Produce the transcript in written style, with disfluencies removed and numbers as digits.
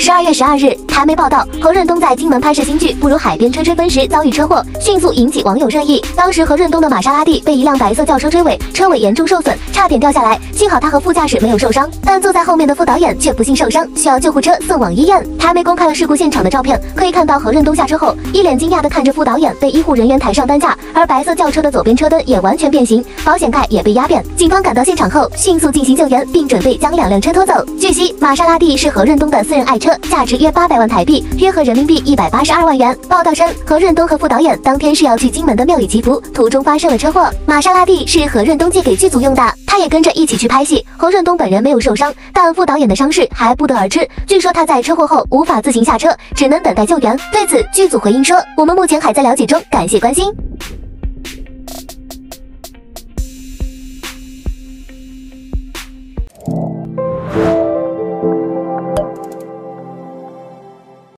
12月12日，台媒报道，何润东在金门拍摄新剧《不如海边吹吹风》时遭遇车祸，迅速引起网友热议。当时何润东的玛莎拉蒂被一辆白色轿车追尾，车尾严重受损，差点掉下来，幸好他和副驾驶没有受伤，但坐在后面的副导演却不幸受伤，需要救护车送往医院。台媒公开了事故现场的照片，可以看到何润东下车后，一脸惊讶地看着副导演被医护人员抬上担架，而白色轿车的左边车灯也完全变形，保险盖也被压扁。警方赶到现场后，迅速进行救援，并准备将两辆车拖走。据悉，玛莎拉蒂是何润东的私人爱车，价值约800万台币，约合人民币182万元。报道称，何润东和副导演当天是要去金门的庙宇祈福，途中发生了车祸。玛莎拉蒂是何润东借给剧组用的，他也跟着一起去拍戏。何润东本人没有受伤，但副导演的伤势还不得而知。据说他在车祸后无法自行下车，只能等待救援。对此，剧组回应说：“我们目前还在了解中，感谢关心。”